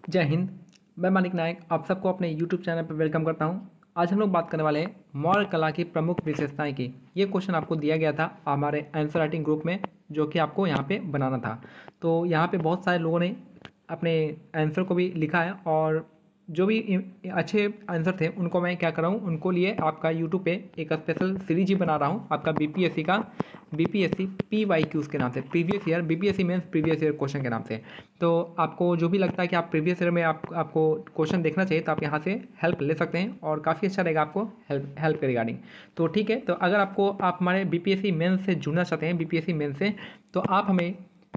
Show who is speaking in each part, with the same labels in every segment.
Speaker 1: जय हिंद। मैं मानिक नायक आप सबको अपने यूट्यूब चैनल पर वेलकम करता हूं। आज हम लोग बात करने वाले हैं मौर्य कला की प्रमुख विशेषताएं की। ये क्वेश्चन आपको दिया गया था हमारे आंसर राइटिंग ग्रुप में, जो कि आपको यहाँ पे बनाना था। तो यहाँ पे बहुत सारे लोगों ने अपने आंसर को भी लिखा है, और जो भी अच्छे आंसर थे उनको मैं क्या कर रहा हूँ, उनको लिए आपका यूट्यूब पे एक स्पेशल सीरीज ही बना रहा हूँ आपका बीपीएससी का, बीपीएससी PYQs के नाम से, previous year BPSC mains previous year question के नाम से। तो आपको जो भी लगता है कि आप प्रीवियस ईयर में आपको क्वेश्चन देखना चाहिए, तो आप यहाँ से हेल्प ले सकते हैं और काफ़ी अच्छा रहेगा आपको हेल्प के रिगार्डिंग। तो ठीक है, तो अगर आप हमारे बीपीएससी मेंस से जुड़ना चाहते हैं, बीपीएससी मेंस से, तो आप हमें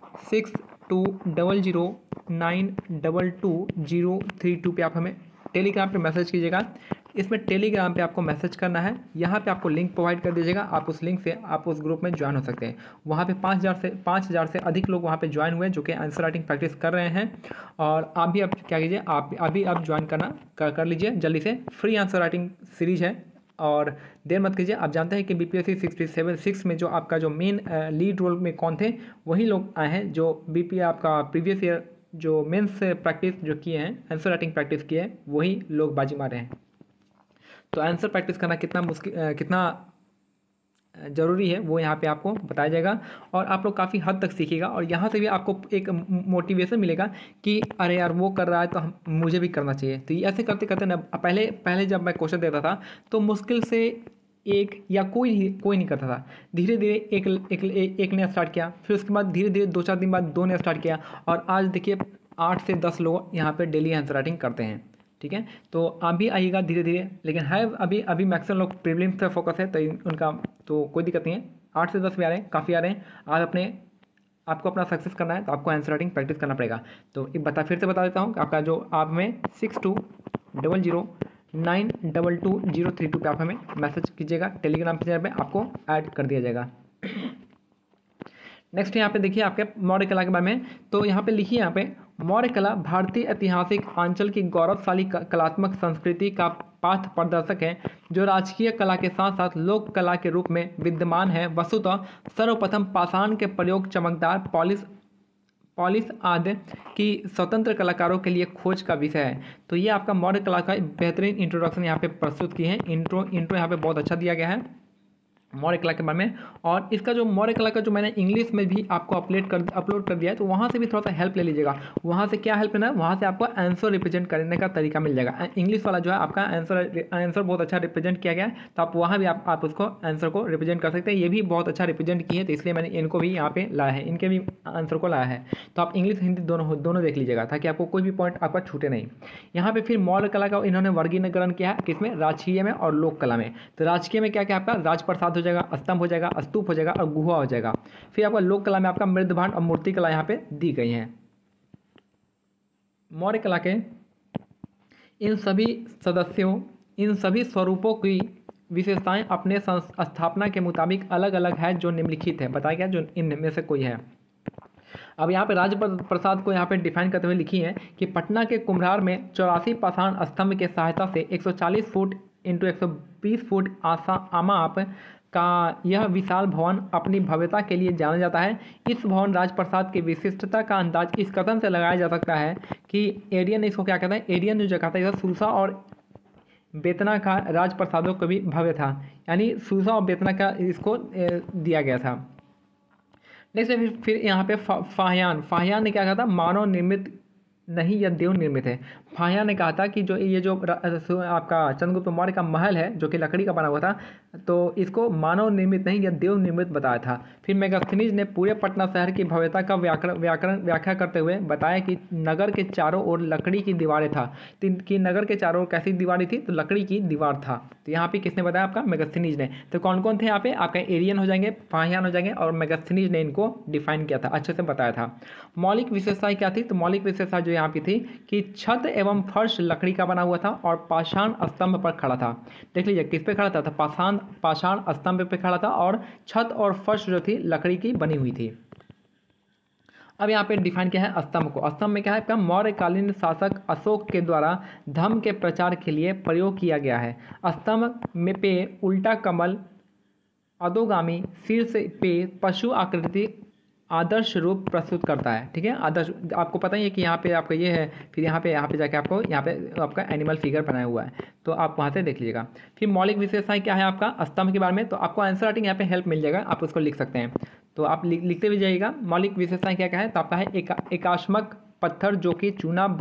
Speaker 1: 6200922032 पे आप हमें टेलीग्राम पे मैसेज कीजिएगा। इसमें टेलीग्राम पे आपको मैसेज करना है, यहाँ पे आपको लिंक प्रोवाइड कर दीजिएगा। आप उस लिंक से आप उस ग्रुप में ज्वाइन हो सकते हैं। वहाँ पे 5000 से अधिक लोग वहाँ पे ज्वाइन हुए जो कि आंसर राइटिंग प्रैक्टिस कर रहे हैं। और आप भी अब क्या कीजिए, आप अभी आप ज्वाइन कर लीजिए जल्दी से। फ्री आंसर राइटिंग सीरीज है और देर मत कीजिए। आप जानते हैं कि बीपीएससी 676 में जो आपका जो मेन लीड रोल में कौन थे, वही लोग आए हैं जो बीपी आपका प्रीवियस ईयर जो मेंस प्रैक्टिस जो किए हैं, आंसर राइटिंग प्रैक्टिस किए हैं, वही लोग बाजी मारे हैं। तो आंसर प्रैक्टिस करना कितना मुश्किल कितना ज़रूरी है वो यहाँ पे आपको बताया जाएगा, और आप लोग काफ़ी हद तक सीखिएगा। और यहाँ से भी आपको एक मोटिवेशन मिलेगा कि अरे यार वो कर रहा है तो मुझे भी करना चाहिए। तो ये ऐसे करते करते ना, पहले पहले जब मैं क्वेश्चन देता था तो मुश्किल से एक या कोई नहीं करता था। धीरे धीरे एक ने स्टार्ट किया, फिर उसके बाद धीरे धीरे 2-4 दिन बाद 2 ने स्टार्ट किया, और आज देखिए 8 से 10 लोग यहाँ पे डेली आंसर राइटिंग करते हैं। ठीक है, तो आप भी आइएगा धीरे धीरे। लेकिन है अभी अभी मैक्सिमम लोग प्रीलिम्स पे फोकस है, तो उनका तो कोई दिक्कत नहीं है। 8 से 10 भी आ रहे हैं, काफ़ी आ रहे हैं। आपको अपना सक्सेस करना है तो आपको आंसर राइटिंग प्रैक्टिस करना पड़ेगा। तो फिर से बता देता हूँ, आपका जो आप में 6200922032 पे आप हमें मैसेज कीजिएगा। टेलीग्राम चैनल पे आपको ऐड कर दिया जाएगा। नेक्स्ट यहाँ पे देखिए आपके मौर्य कला के बारे में। तो यहाँ पे लिखिए, यहाँ पे मौर्य कला भारतीय ऐतिहासिक अंचल की गौरवशाली कलात्मक संस्कृति का पाथ प्रदर्शक है, जो राजकीय कला के साथ साथ लोक कला के रूप में विद्यमान है। वस्तुतः सर्वप्रथम पाषाण के प्रयोग चमकदार पॉलिश आदि की स्वतंत्र कलाकारों के लिए खोज का विषय है। तो ये आपका मौर्य कला का बेहतरीन इंट्रोडक्शन यहाँ पे प्रस्तुत किए हैं। इंट्रो यहाँ पे बहुत अच्छा दिया गया है मौर्य कला के बारे में। और इसका जो मौर्य कला का जो मैंने इंग्लिश में भी आपको अपलोड कर दिया है, तो वहाँ से भी थोड़ा सा हेल्प ले लीजिएगा। वहाँ से क्या हेल्प लेना है, वहाँ से आपको आंसर रिप्रेजेंट करने का तरीका मिल जाएगा। इंग्लिश वाला जो है आपका आंसर बहुत अच्छा रिप्रेजेंट किया गया है, तो आप वहाँ भी आप उसको आंसर को रिप्रेजेंट कर सकते हैं। ये भी बहुत अच्छा रिप्रेजेंट किए हैं, तो इसलिए मैंने इनको भी यहाँ पे लाया है, इनके भी आंसर को लाया है। तो आप इंग्लिश हिंदी दोनों देख लीजिएगा, ताकि आपको कोई भी पॉइंट आपका छूटे नहीं। यहाँ पे फिर मौर्य कला का इन्होंने वर्गीकरण किया है, किसमें, राजकीय में और लोक कला में। तो राजकीय में क्या क्या आपका राजप्रसाद हो जाएगा, स्तंभ हो जाएगा, स्तूप हो जाएगा और गुहा हो जाएगा। फिर आपका लोक कला में आपका मृदभांड और मूर्ति कला यहाँ पे दी गई है। मौर्य कला के इन सभी स्वरूपों की विशेषताएं अपने स्थापना के मुताबिक अलग अलग है, जो निम्नलिखित है। बताया गया जो इनमें से कोई है। अब यहाँ पे राजप्रसाद को यहाँ पे डिफाइन करते हुए लिखी है कि पटना के कुम्हरार में 84 पाषाण स्तंभ के सहायता से 140 फुट इंटू 120 फुट आमाप का यह विशाल भवन अपनी भव्यता के लिए जाना जाता है। इस भवन राजप्रसाद की विशिष्टता का अंदाज इस कथन से लगाया जा सकता है कि एरियन, इसको क्या कहता है, एरियन जो कहता है, यह सुरसा और बेतना का राजप्रसादों को भी भव्य था। यानी सुरसा और बेतना का इसको दिया गया था। नेक्स्ट फिर यहाँ पे फाहियान ने क्या कहा था, मानव निर्मित नहीं, यह देव निर्मित है। फाहियान ने कहा था कि जो आपका चंद्रगुप्त मौर्य का महल है जो कि लकड़ी का बना हुआ था, तो इसको मानव निर्मित नहीं, यह देव निर्मित बताया था। फिर मेगास्थनीज ने पूरे पटना शहर की भव्यता का व्याख्या करते हुए बताया कि नगर के चारों ओर लकड़ी की दीवारें था। कि नगर के चारों ओर कैसी दीवारें थी, तो लकड़ी की दीवार था। तो यहाँ पे किसने बताया, आपका मेगास्थनीज ने। तो कौन कौन थे यहाँ पे, आपका एरियन हो जाएंगे, फाहियान हो जाएंगे, और मेगास्थनीज ने इनको डिफाइन किया था, अच्छे से बताया था। मौलिक विशेषताएं क्या थी, तो मौलिक विशेषता जो यहाँ पे थी कि छत एवं फर्श लकड़ी का बना हुआ था और पाषाण स्तंभ पर खड़ा था। देख लीजिए किस पे खड़ा था, तो पाषाण स्तंभ पे खड़ा था, और छत और फर्श जो थी लकड़ी की बनी हुई थी। अब यहाँ पे डिफाइन किया है स्तंभ को। स्तंभ में क्या है, मौर्यकालीन शासक अशोक के द्वारा धर्म के प्रचार के लिए प्रयोग किया गया है। स्तंभ में पे उल्टा कमल, अधोगामी शीर्ष पे पशु आकृति आदर्श रूप प्रस्तुत करता है। ठीक है, आदर्श, आपको पता ही है कि यहाँ पे आपका ये है, फिर यहाँ पे जाके आपको यहाँ पे आपका एनिमल फिगर बनाया हुआ है, तो आप वहाँ से देख लीजिएगा। फिर मौलिक विशेषताएं क्या है आपका स्तंभ के बारे में, तो आपको आंसर राइटिंग यहाँ पे हेल्प मिल जाएगा, आप उसको लिख सकते हैं, तो आप लिखते भी जाइएगा। मौलिक विशेषताएं क्या क्या है, तो आपका है एकाश्मक पत्थर जो कि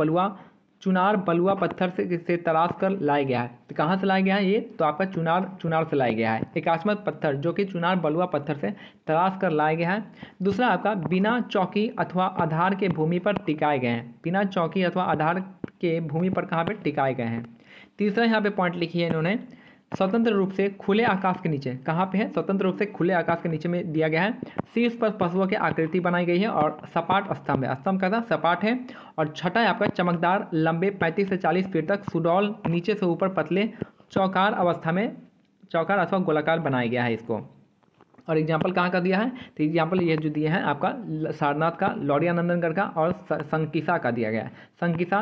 Speaker 1: चुनार बलुआ पत्थर से तराश कर लाया गया है। तो कहाँ से लाया गया है ये, तो आपका चुनार से लाया गया है। एकास्मक पत्थर जो कि चुनार बलुआ पत्थर से तराश कर लाया गया है। दूसरा आपका बिना चौकी अथवा आधार के भूमि पर टिकाए गए हैं। बिना चौकी अथवा आधार के भूमि पर कहाँ पे टिकाए गए हैं। तीसरा यहाँ पे पॉइंट लिखी है इन्होंने, स्वतंत्र रूप से खुले आकाश के नीचे, कहाँ पे है, स्वतंत्र रूप से खुले आकाश के नीचे में दिया गया है। शीर्ष पर पशुओं की आकृति बनाई गई है और सपाट स्तंभ है, स्तंभ का सपाट है। और छठा है आपका चमकदार लंबे 35 से 40 फीट तक सुडौल नीचे से ऊपर पतले चौकार अवस्था में चौकार अथवा गोलाकार बनाया गया है इसको। और एग्जाम्पल कहाँ का दिया है, तो एग्जाम्पल ये जो दिए हैं आपका सारनाथ का, लौरिया नंदनगढ़ का और संकिसा का दिया गया है। संकिसा,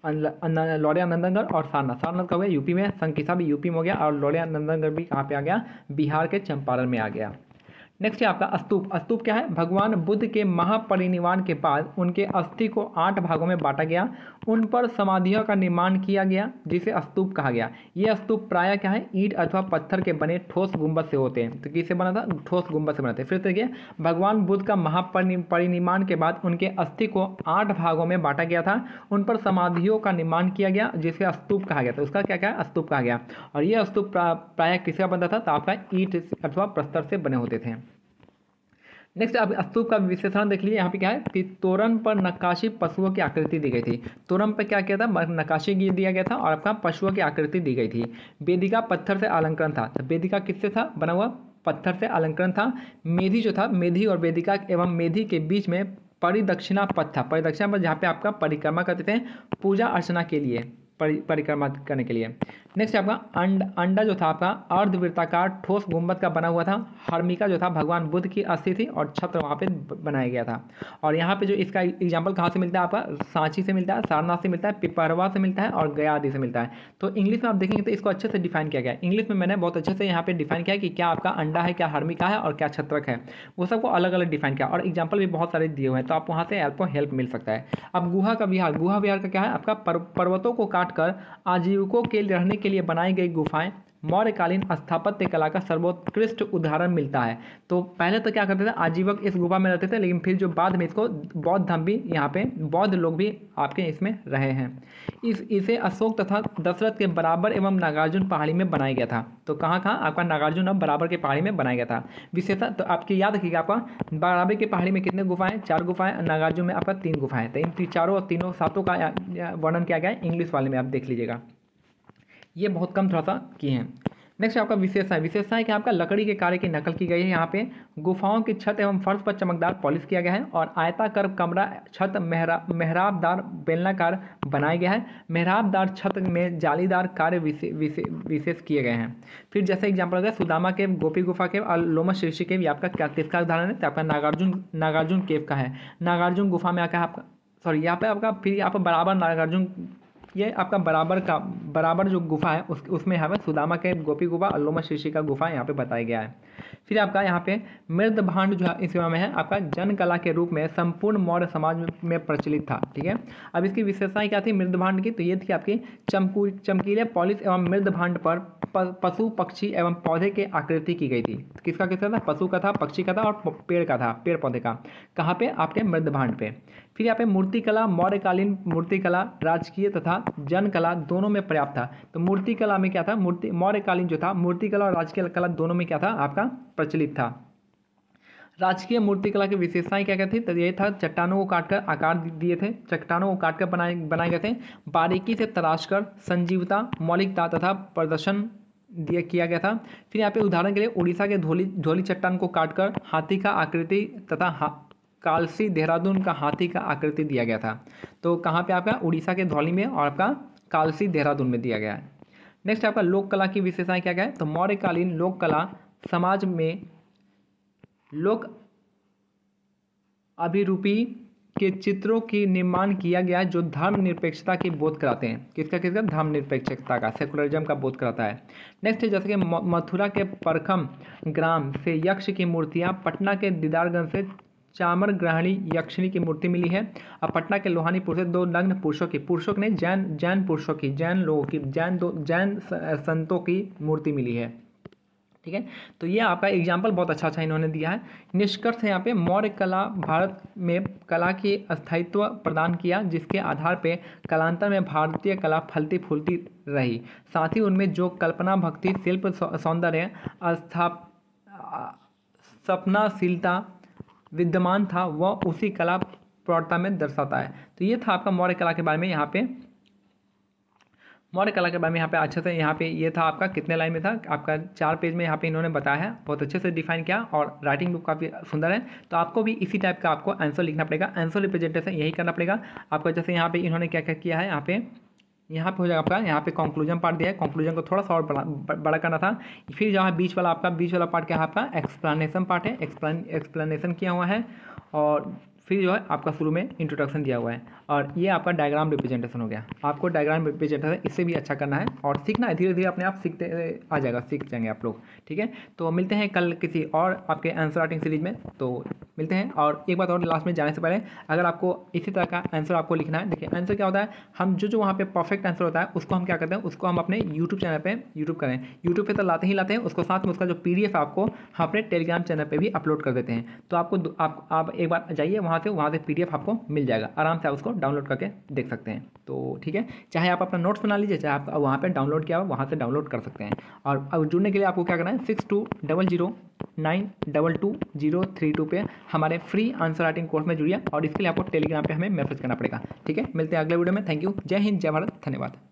Speaker 1: लौरिया नंदनगढ़ और सारनाथ का हो गया यूपी में, संकिसा भी यूपी में हो गया और लौरिया नंदनगढ़ भी कहाँ पे आ गया, बिहार के चंपारण में आ गया। नेक्स्ट है आपका स्तूप। स्तूप क्या है, भगवान बुद्ध के महापरिनिर्वाण के बाद उनके अस्थि को 8 भागों में बांटा गया, उन पर समाधियों का निर्माण किया गया जिसे स्तूप कहा गया। ये स्तूप प्रायः क्या है, ईंट अथवा पत्थर के बने ठोस गुंबद से होते हैं। तो किससे बना था, ठोस गुंबद से बनाते हैं। फिर देखिए, भगवान बुद्ध का महापरिनिर्वाण के बाद उनके अस्थि को 8 भागों में बांटा गया था, उन पर समाधियों का निर्माण किया गया जिसे स्तूप कहा गया। तो उसका क्या क्या स्तूप कहा गया। और ये स्तूप प्रायः किसका बनता था, तो आपका ईंट अथवा प्रस्तर से बने होते थे। नेक्स्ट अब स्तूप का विशेषण देख लीजिए, यहाँ पे क्या है कि तोरण पर नक्काशी पशुओं की आकृति दी गई थी। तोरण पर क्या किया था, नक्काशी दिया गया था और आपका पशुओं की आकृति दी गई थी। वेदिका पत्थर से अलंकरण था। तो वेदिका किससे था बना हुआ, पत्थर से अलंकरण था। मेधी जो था, मेधी और वेदिका एवं मेधी के बीच में परिदक्षिणा पथ था। परिदक्षिणा पथ जहाँ पे आपका परिक्रमा करते थे पूजा अर्चना के लिए, परिक्रमा करने के लिए। नेक्स्ट आपका अंडा जो था आपका अर्धवृत्ताकार ठोस गुंबद का बना हुआ था। हर्मिका जो था भगवान बुद्ध की अस्थि थी और छत्र वहाँ पे बनाया गया था। और यहाँ पे जो इसका एग्जाम्पल कहाँ से मिलता है, आपका सांची से मिलता है, सारनाथ से मिलता है, पिपरवा से मिलता है और गया आदि से मिलता है। तो इंग्लिश में आप देखेंगे तो इसको अच्छे से डिफाइन किया गया है। इंग्लिश में मैंने बहुत अच्छे से यहाँ पे डिफाइन किया कि क्या आपका अंडा है, क्या हर्मिका है और क्या छत्रक है, वो सबको अलग अलग डिफाइन किया। और एग्जाम्पल भी बहुत सारे दिए हुए हैं, तो आप वहाँ से आपको हेल्प मिल सकता है। अब गुहा का विहार, गुहा विहार का क्या है, आपका पर्वतों को काट कर आजीविकों के रहने के लिए बनाई गई गुफाएं मौर्यकालीन स्थापत्य कला का सर्वोत्कृष्ट उदाहरण मिलता है। तो पहले तो क्या करते थे, आजीवक इस गुफा में रहते थे, लेकिन फिर जो बाद में इसको बौद्ध धर्म भी, यहाँ पे बौद्ध लोग भी आपके इसमें रहे हैं। इसे अशोक तथा दशरथ के बराबर एवं नागार्जुन पहाड़ी में बनाया गया था। तो कहाँ आपका नागार्जुन और बराबर के पहाड़ी में बनाया गया था। विशेषता तो आपकी याद रखिएगा, आपका बराबर के पहाड़ी में कितने गुफाएं, 4 गुफाएं, नागार्जुन में आपका 3 गुफाएं। तो इन चारों और तीनों सातों का वर्णन किया गया है इंग्लिश वाले में, आप देख लीजिएगा, ये बहुत कम थोड़ा सा किए हैं। नेक्स्ट आपका विशेषता है कि आपका लकड़ी के कार्य की नकल की गई है। यहाँ पे गुफाओं की छत एवं फर्श पर चमकदार पॉलिश किया गया है और आयताकार कमरा छत मेहराबदार बेलनाकार बनाया गया है। मेहराबदार छत में जालीदार कार्य विशेष किए गए हैं। फिर जैसे एग्जाम्पल हो गया सुदामा केव, गोपी गुफा केव और लोमस ऋषि केव, ये आपका किसका उदाहरण है, तो आपका नागार्जुन केव का है। नागार्जुन गुफा में आकर आपका यहाँ पे आपका फिर यहाँ पर बराबर नागार्जुन, ये आपका बराबर जो गुफा है उसमें यहाँ पे सुदामा के गोपी गुफा और लोमस ऋषि का गुफा यहाँ पे बताया गया है। फिर आपका यहाँ पे मृदभांड जो है इस में है आपका जन कला के रूप में संपूर्ण मौर्य समाज में प्रचलित था। ठीक है, अब इसकी विशेषताएं क्या थी मृदभांड की, तो ये थी आपकी चमकीले पॉलिश एवं मृदभांड पर पशु पक्षी एवं पौधे के आकृति की गई थी। किसका था, पशु का था, पक्षी का था और पेड़ का था, पेड़ पौधे का। कहाँ पे, आपके मृदभांड पे। फिर यहाँ पे मूर्तिकला, मौर्यकालीन मूर्तिकला राजकीय तथा जन कला दोनों में पर्याप्त था। तो मूर्तिकला में क्या था, मौर्यकालीन जो था मूर्तिकला और राजकीय कला दोनों में क्या था, आपका प्रचलित था। राजकीय मूर्तिकला की विशेषताएं क्या क्या थी, तो ये था चट्टानों को काटकर आकार दिए थे, चट्टानों को काटकर बनाए गए थे, बारीकी से तराशकर संजीवता, मौलिकता तथा प्रदर्शन किया गया था। फिर यहाँ पे उदाहरण के लिए उड़ीसा के धौली चट्टान को काटकर हाथी का आकृति तथा कालसी देहरादून का हाथी का आकृति दिया गया था। तो कहाँ पे आपका, उड़ीसा के धौली में और आपका कालसी देहरादून में दिया गया है। नेक्स्ट आपका लोक कला की विशेषताएं क्या क्या है, तो मौर्यकालीन लोक कला समाज में लोक अभिरूपी के चित्रों की निर्माण किया गया जो धर्मनिरपेक्षता की बोध कराते हैं। किसका धर्मनिरपेक्षता का, सेकुलरिज्म का बोध कराता है। नेक्स्ट है जैसे कि मथुरा के परखम ग्राम से यक्ष की मूर्तियां, पटना के दीदारगंज से चामर ग्रहणी यक्षिणी की मूर्ति मिली है। अब पटना के लोहानीपुर से 2 नग्न पुरुषों ने जैन पुरुषों की, जैन लोगों की, जैन संतों की मूर्ति मिली है। ठीक है, तो ये आपका एग्जाम्पल बहुत अच्छा अच्छा इन्होंने दिया है। निष्कर्ष है यहाँ पे, मौर्य कला भारत में कला की स्थायित्व प्रदान किया, जिसके आधार पे कालांतर में भारतीय कला फलती फूलती रही। साथ ही उनमें जो कल्पना, भक्ति, शिल्प, सौंदर्य, सपनाशीलता विद्यमान था वह उसी कला प्रौढ़ता में दर्शाता है। तो ये था आपका मौर्य कला के बारे में। यहाँ पे मौर्य कला के बारे में यहाँ पे अच्छे से, यहाँ पे ये था आपका कितने लाइन में था, आपका 4 पेज में यहाँ पे इन्होंने बताया है, बहुत अच्छे से डिफाइन किया और राइटिंग बुक काफ़ी सुंदर है। तो आपको भी इसी टाइप का आपको आंसर लिखना पड़ेगा, आंसर रिप्रेजेंटेशन यही करना पड़ेगा आपको। जैसे यहाँ पे इन्होंने क्या क्या किया है, यहाँ पे हो जाएगा आपका, यहाँ पे कंक्लूजन पार्ट दिया है, कंक्लूजन को थोड़ा सा और बड़ा करना था। फिर जहाँ बीच वाला पार्ट क्या है आपका, एक्सप्लेनेशन पार्ट है, एक्सप्लेनेशन किया हुआ है। और फिर जो है आपका शुरू में इंट्रोडक्शन दिया हुआ है, और ये आपका डायग्राम रिप्रेजेंटेशन हो गया। आपको डायग्राम रिप्रेजेंटेशन इससे भी अच्छा करना है और सीखना है, धीरे धीरे अपने आप सीखते आ जाएगा, सीख जाएंगे आप लोग। ठीक है, तो मिलते हैं कल किसी और आपके आंसर राइटिंग सीरीज में, तो मिलते हैं। और एक बात और लास्ट में जाने से पहले, अगर आपको इसी तरह का आंसर आपको लिखना है, देखिए आंसर क्या होता है, हम जो वहाँ पे परफेक्ट आंसर होता है उसको हम क्या करते हैं, उसको हम अपने यूट्यूब चैनल पे यूट्यूब पे तो लाते ही लाते हैं, उसको साथ में उसका जो PDF है आपको हम अपने टेलीग्राम चैनल पे भी अपलोड कर देते हैं। तो आपको आप एक बार जाइए वहाँ से PDF आपको मिल जाएगा, आराम से आप उसको डाउनलोड करके देख सकते हैं। तो ठीक है, चाहे आप अपना नोट्स बना लीजिए, चाहे आप वहाँ पे डाउनलोड किया हो वहाँ से डाउनलोड कर सकते हैं। और अब जुड़ने के लिए आपको क्या करना है, 6200922032 पे हमारे फ्री आंसर राइटिंग कोर्स में जुड़िए, और इसके लिए आपको टेलीग्राम पे हमें मैसेज करना पड़ेगा। ठीक है, मिलते हैं अगले वीडियो में। थैंक यू, जय हिंद, जय भारत, धन्यवाद।